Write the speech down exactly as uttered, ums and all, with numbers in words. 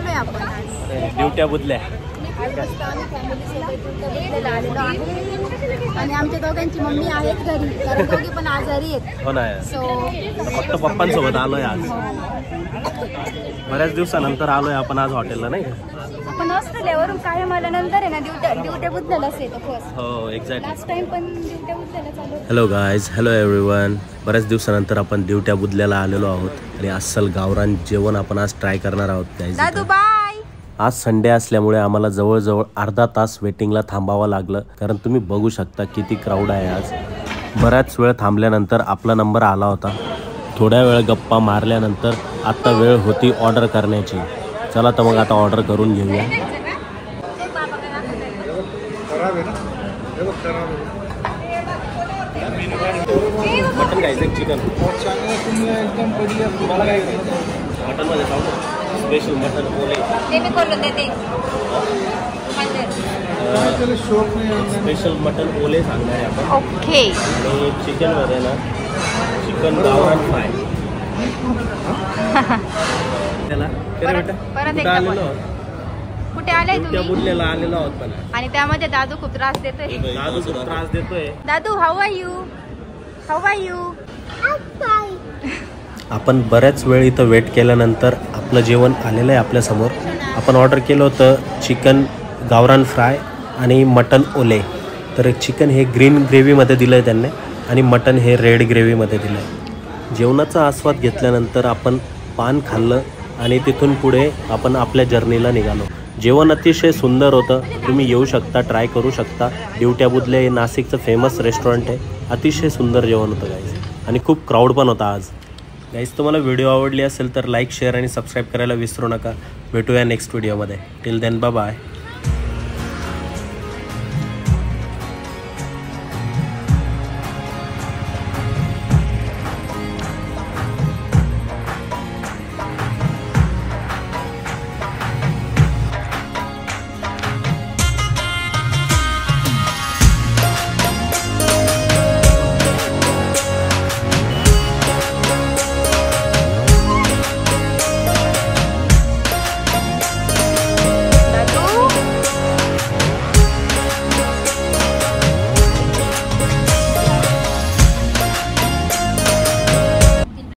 आलोय आपण ड्युट्या बुदल्या आणि आमच्या दोघांची मम्मी आहेत घरी कारण दोघे पण आजारी आहेत. हो ना. सो फक्त पप्पांसोबत आलोय आज. बऱ्याच दिवसानंतर आलोय आपण आज हॉटेलला नाही का. आपण ऑस्ट्रेलियावरून काय मला नंतर आहे ना ड्युट्या ड्युट्या बुद्धलाच येतो फर्स्ट. हो एक्झॅक्टली. लास्ट टाइम पण ड्युट्या बुद्धला चालू. Hello guys, hello everyone. बऱ्याच दिवसानंतर आपण ड्युट्या बुदल्याला आलेलो आहोत आणि अस्सल गावरान जेवण आपण आज ट्राय करणार आहोत गाईज. दादू बाय. आज संडे असल्यामुळे आम्हाला जवळजवळ अर्धा तास वेटिंगला थांबावं लागलं कारण तुम्ही बघू शकता किती क्राऊड आहे आज. बऱ्याच वेळ थांबल्यानंतर आपला नंबर आला होता. थोड्या वेळ गप्पा मारल्यानंतर आता वेळ होती ऑर्डर करण्याची. चला तर मग आता ऑर्डर करून घेऊया. मटन खायचं चिकन मटनमध्ये स्पेशल मटन ओले स्पेशल मटन ओले सांगणार आहे आपण. ओके. आणि चिकनमध्ये ना चिकन गावरान फ्राय. त्याला परत एकदा कुठे आलाय तुम्ही? बुडलेला आलेलो आहोत पण. आणि त्यामध्ये दादू खूप त्रास देतोय. दादू खूप त्रास देतोय. दादू how are you? How are you? आपण बऱ्याच वेळ इथं वेट केल्यानंतर आपलं जेवण आलेलं आहे आपल्यासमोर. आपण ऑर्डर केलं होतं चिकन गावरान फ्राय आणि मटन ओले. तर चिकन हे ग्रीन ग्रेव्हीमध्ये दिलं आहे त्यांनी आणि मटन हे रेड ग्रेव्हीमध्ये दिलं आहे. जेवणाचा आस्वाद घेतल्यानंतर आपण पान खाल्लं आणि तिथून पुढे आपण आपल्या जर्नीला निघालो. जेवण अतिशय सुंदर होतं. तुम्ही येऊ शकता, ट्राय करू शकता. ड्युट्या बुदल्या हे नाशिकचं फेमस रेस्टॉरंट आहे. अतिशय सुंदर जेवण होतं गाईज आणि खूप क्राऊड पण होता आज. गाईज तुम्हाला व्हिडिओ आवडली असेल तर लाईक, शेअर आणि सबस्क्राईब करायला विसरू नका. भेटूया नेक्स्ट व्हिडिओमध्ये. Till then bye bye.